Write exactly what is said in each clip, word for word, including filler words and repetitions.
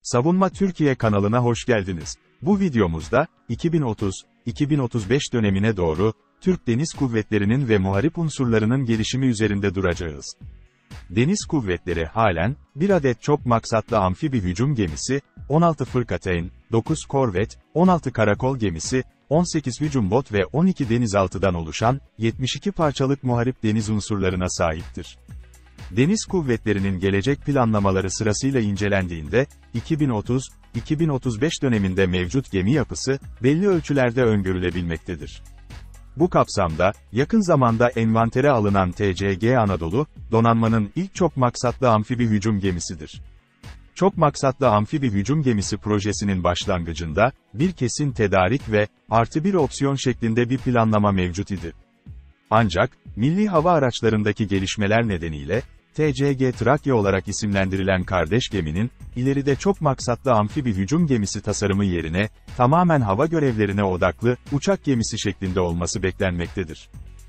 Savunma Türkiye kanalına hoş geldiniz. Bu videomuzda, iki bin otuz iki bin otuz beş dönemine doğru, Türk Deniz Kuvvetleri'nin ve muharip unsurlarının gelişimi üzerinde duracağız. Deniz Kuvvetleri halen, bir adet çok maksatlı amfibi hücum gemisi, on altı fırkateyn, dokuz korvet, on altı karakol gemisi, on sekiz hücum bot ve on iki denizaltıdan oluşan, yetmiş iki parçalık muharip deniz unsurlarına sahiptir. Deniz Kuvvetleri'nin gelecek planlamaları sırasıyla incelendiğinde, iki bin otuz iki bin otuz beş döneminde mevcut gemi yapısı, belli ölçülerde öngörülebilmektedir. Bu kapsamda, yakın zamanda envantere alınan T C G Anadolu, donanmanın ilk çok maksatlı amfibi hücum gemisidir. Çok maksatlı amfibi hücum gemisi projesinin başlangıcında, bir kesin tedarik ve, artı bir opsiyon şeklinde bir planlama mevcut idi. Ancak, milli hava araçlarındaki gelişmeler nedeniyle, T C G Trakya olarak isimlendirilen kardeş geminin, ileride çok maksatlı amfibi hücum gemisi tasarımı yerine, tamamen hava görevlerine odaklı, uçak gemisi şeklinde olması beklenmektedir.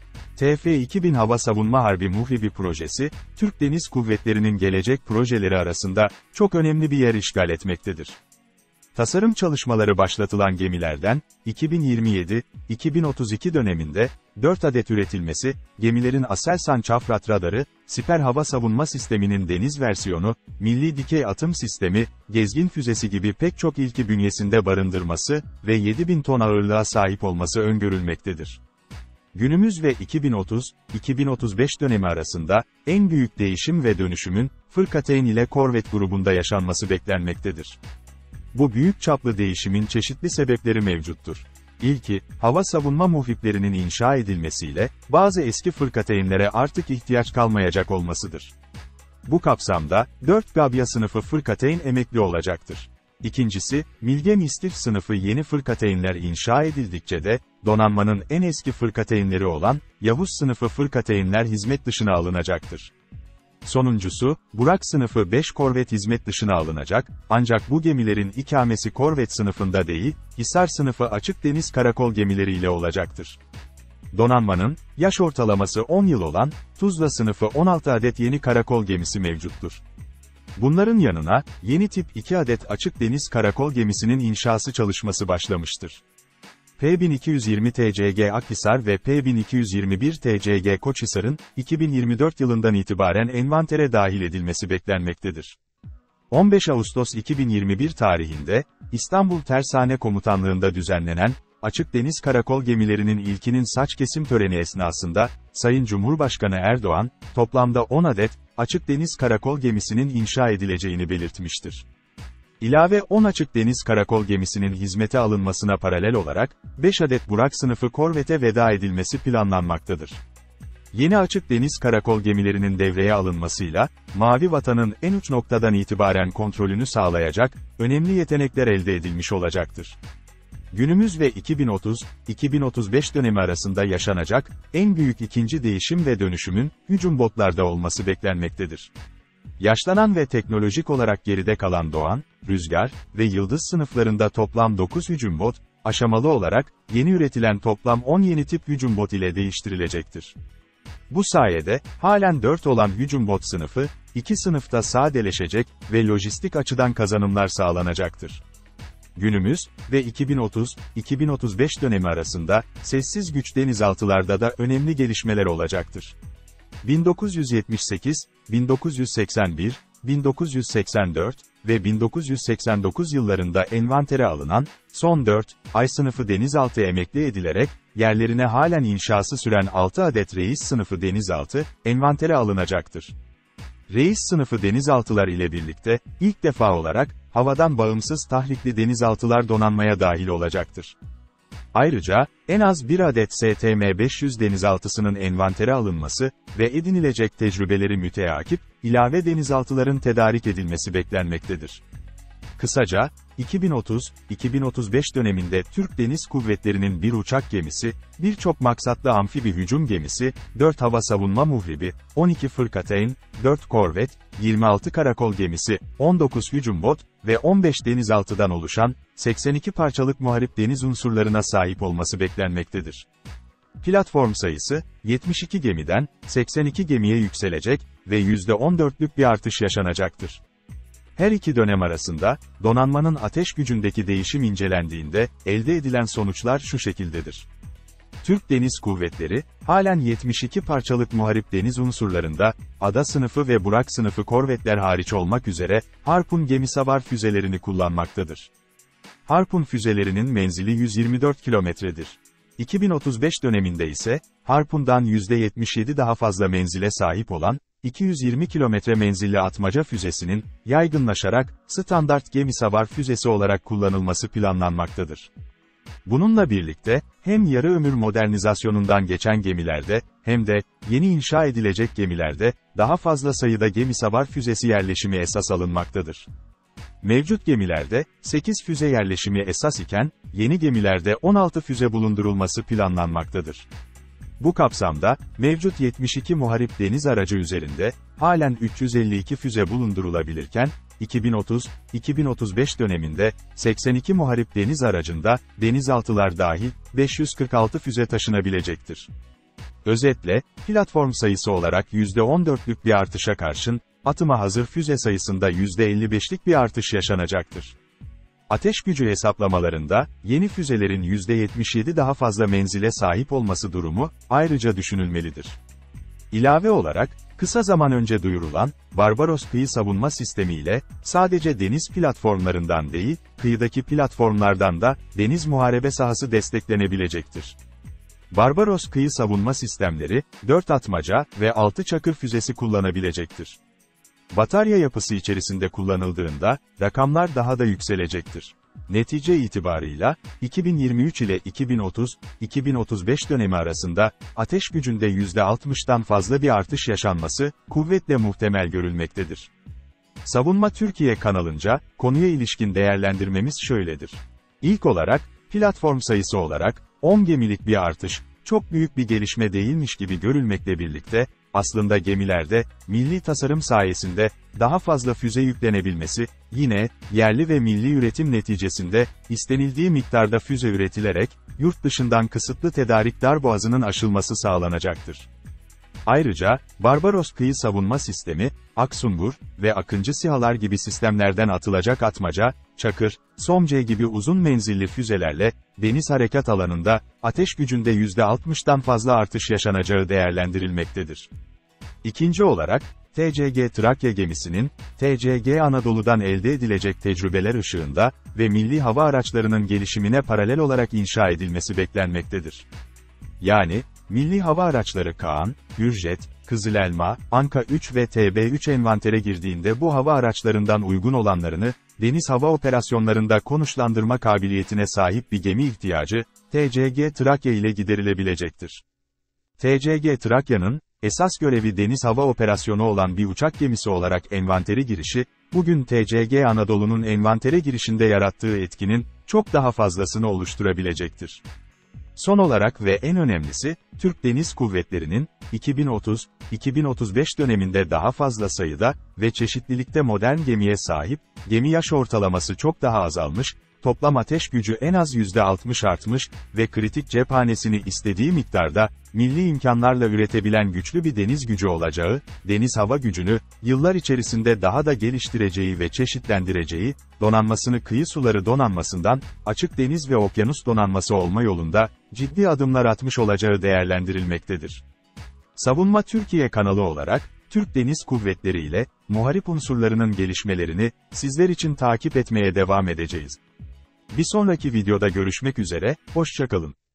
T F iki bin Hava Savunma Harbi Muhribi projesi, Türk Deniz Kuvvetleri'nin gelecek projeleri arasında, çok önemli bir yer işgal etmektedir. Tasarım çalışmaları başlatılan gemilerden, iki bin yirmi yedi iki bin otuz iki döneminde, dört adet üretilmesi, gemilerin Aselsan Çafrat Radarı, Siper Hava Savunma Sistemi'nin deniz versiyonu, Milli Dikey Atım Sistemi, Gezgin Füzesi gibi pek çok ilki bünyesinde barındırması ve yedi bin ton ağırlığa sahip olması öngörülmektedir. Günümüz ve iki bin otuz iki bin otuz beş dönemi arasında, en büyük değişim ve dönüşümün, fırkateyn ile korvet grubunda yaşanması beklenmektedir. Bu büyük çaplı değişimin çeşitli sebepleri mevcuttur. İlki, hava savunma muhriplerinin inşa edilmesiyle, bazı eski fırkateynlere artık ihtiyaç kalmayacak olmasıdır. Bu kapsamda, dört Gabya sınıfı fırkateyn emekli olacaktır. İkincisi, Milgem İstif sınıfı yeni fırkateynler inşa edildikçe de, donanmanın en eski fırkateynleri olan, Yavuz sınıfı fırkateynler hizmet dışına alınacaktır. Sonuncusu, Burak sınıfı beş korvet hizmet dışına alınacak, ancak bu gemilerin ikamesi korvet sınıfında değil, Hisar sınıfı açık deniz karakol gemileriyle olacaktır. Donanmanın, yaş ortalaması on yıl olan, Tuzla sınıfı on altı adet yeni karakol gemisi mevcuttur. Bunların yanına, yeni tip iki adet açık deniz karakol gemisinin inşası çalışması başlamıştır. P bin iki yüz yirmi T C G Akhisar ve P bin iki yüz yirmi bir T C G Koçhisar'ın, iki bin yirmi dört yılından itibaren envantere dahil edilmesi beklenmektedir. on beş Ağustos iki bin yirmi bir tarihinde, İstanbul Tersane Komutanlığı'nda düzenlenen, açık deniz karakol gemilerinin ilkinin saç kesim töreni esnasında, Sayın Cumhurbaşkanı Erdoğan, toplamda on adet, açık deniz karakol gemisinin inşa edileceğini belirtmiştir. İlave on açık deniz karakol gemisinin hizmete alınmasına paralel olarak, beş adet Burak sınıfı korvete veda edilmesi planlanmaktadır. Yeni açık deniz karakol gemilerinin devreye alınmasıyla, Mavi Vatan'ın en uç noktadan itibaren kontrolünü sağlayacak, önemli yetenekler elde edilmiş olacaktır. Günümüz ve iki bin otuz iki bin otuz beş dönemi arasında yaşanacak, en büyük ikinci değişim ve dönüşümün, hücum botlarda olması beklenmektedir. Yaşlanan ve teknolojik olarak geride kalan Doğan, Rüzgar ve Yıldız sınıflarında toplam dokuz hücum bot, aşamalı olarak, yeni üretilen toplam on yeni tip hücum bot ile değiştirilecektir. Bu sayede, halen dört olan hücum bot sınıfı, iki sınıfta sadeleşecek ve lojistik açıdan kazanımlar sağlanacaktır. Günümüz ve iki bin otuz iki bin otuz beş dönemi arasında, sessiz güç denizaltılarda da önemli gelişmeler olacaktır. bin dokuz yüz yetmiş sekiz, bin dokuz yüz seksen bir, bin dokuz yüz seksen dört ve bin dokuz yüz seksen dokuz yıllarında envantere alınan, son dört, Ay sınıfı denizaltı emekli edilerek, yerlerine halen inşası süren altı adet Reis sınıfı denizaltı, envantere alınacaktır. Reis sınıfı denizaltılar ile birlikte, ilk defa olarak, havadan bağımsız tahrikli denizaltılar donanmaya dahil olacaktır. Ayrıca, en az bir adet S T M beş yüz denizaltısının envantere alınması ve edinilecek tecrübeleri müteakip, ilave denizaltıların tedarik edilmesi beklenmektedir. Kısaca, iki bin otuz iki bin otuz beş döneminde Türk Deniz Kuvvetleri'nin bir uçak gemisi, birçok maksatlı amfibi hücum gemisi, dört hava savunma muhribi, on iki fırkateyn, dört korvet, yirmi altı karakol gemisi, on dokuz hücum bot ve on beş denizaltıdan oluşan, seksen iki parçalık muharip deniz unsurlarına sahip olması beklenmektedir. Platform sayısı, yetmiş iki gemiden, seksen iki gemiye yükselecek ve yüzde on dörtlük bir artış yaşanacaktır. Her iki dönem arasında, donanmanın ateş gücündeki değişim incelendiğinde, elde edilen sonuçlar şu şekildedir. Türk Deniz Kuvvetleri, halen yetmiş iki parçalık muharip deniz unsurlarında, Ada sınıfı ve Burak sınıfı korvetler hariç olmak üzere, Harpun gemisavar füzelerini kullanmaktadır. Harpun füzelerinin menzili yüz yirmi dört kilometredir. iki bin otuz beş döneminde ise, Harpun'dan yüzde yetmiş yedi daha fazla menzile sahip olan, iki yüz yirmi kilometre menzilli atmaca füzesinin, yaygınlaşarak, standart gemisavar füzesi olarak kullanılması planlanmaktadır. Bununla birlikte, hem yarı ömür modernizasyonundan geçen gemilerde, hem de, yeni inşa edilecek gemilerde, daha fazla sayıda gemisavar füzesi yerleşimi esas alınmaktadır. Mevcut gemilerde, sekiz füze yerleşimi esas iken, yeni gemilerde on altı füze bulundurulması planlanmaktadır. Bu kapsamda, mevcut yetmiş iki muharip deniz aracı üzerinde, halen üç yüz elli iki füze bulundurulabilirken, iki bin otuz iki bin otuz beş döneminde, seksen iki muharip deniz aracında, denizaltılar dahil, beş yüz kırk altı füze taşınabilecektir. Özetle, platform sayısı olarak yüzde on dörtlük bir artışa karşın, atıma hazır füze sayısında yüzde elli beşlik bir artış yaşanacaktır. Ateş gücü hesaplamalarında, yeni füzelerin yüzde yetmiş yedi daha fazla menzile sahip olması durumu, ayrıca düşünülmelidir. İlave olarak, kısa zaman önce duyurulan, Barbaros kıyı savunma sistemi ile, sadece deniz platformlarından değil, kıyıdaki platformlardan da, deniz muharebe sahası desteklenebilecektir. Barbaros kıyı savunma sistemleri, dört atmaca ve altı çakır füzesi kullanabilecektir. Batarya yapısı içerisinde kullanıldığında, rakamlar daha da yükselecektir. Netice itibarıyla, iki bin yirmi üç ile iki bin otuz iki bin otuz beş dönemi arasında, ateş gücünde yüzde altmıştan fazla bir artış yaşanması, kuvvetle muhtemel görülmektedir. Savunma Türkiye kanalınca, konuya ilişkin değerlendirmemiz şöyledir. İlk olarak, platform sayısı olarak, on gemilik bir artış, çok büyük bir gelişme değilmiş gibi görülmekle birlikte, aslında gemilerde, milli tasarım sayesinde, daha fazla füze yüklenebilmesi, yine, yerli ve milli üretim neticesinde, istenildiği miktarda füze üretilerek, yurt dışından kısıtlı tedarik darboğazının aşılması sağlanacaktır. Ayrıca, Barbaros kıyı savunma sistemi, Aksungur ve Akıncı SİHA'lar gibi sistemlerden atılacak atmaca, Çakır, Somce gibi uzun menzilli füzelerle, deniz harekat alanında, ateş gücünde yüzde altmıştan fazla artış yaşanacağı değerlendirilmektedir. İkinci olarak, T C G Trakya gemisinin, T C G Anadolu'dan elde edilecek tecrübeler ışığında ve milli hava araçlarının gelişimine paralel olarak inşa edilmesi beklenmektedir. Yani, milli hava araçları Kaan, Hürjet, Kızılelma, Anka üç ve T B üç envantere girdiğinde bu hava araçlarından uygun olanlarını, deniz hava operasyonlarında konuşlandırma kabiliyetine sahip bir gemi ihtiyacı, T C G Trakya ile giderilebilecektir. T C G Trakya'nın, esas görevi deniz hava operasyonu olan bir uçak gemisi olarak envantere girişi, bugün T C G Anadolu'nun envantere girişinde yarattığı etkinin, çok daha fazlasını oluşturabilecektir. Son olarak ve en önemlisi, Türk Deniz Kuvvetleri'nin, iki bin otuz iki bin otuz beş döneminde daha fazla sayıda ve çeşitlilikte modern gemiye sahip, gemi yaş ortalaması çok daha azalmış, toplam ateş gücü en az yüzde altmış artmış ve kritik cephanesini istediği miktarda, milli imkanlarla üretebilen güçlü bir deniz gücü olacağı, deniz hava gücünü, yıllar içerisinde daha da geliştireceği ve çeşitlendireceği, donanmasını kıyı suları donanmasından, açık deniz ve okyanus donanması olma yolunda, ciddi adımlar atmış olacağı değerlendirilmektedir. Savunma Türkiye kanalı olarak, Türk Deniz Kuvvetleri ile, muharip unsurlarının gelişmelerini, sizler için takip etmeye devam edeceğiz. Bir sonraki videoda görüşmek üzere, hoşça kalın.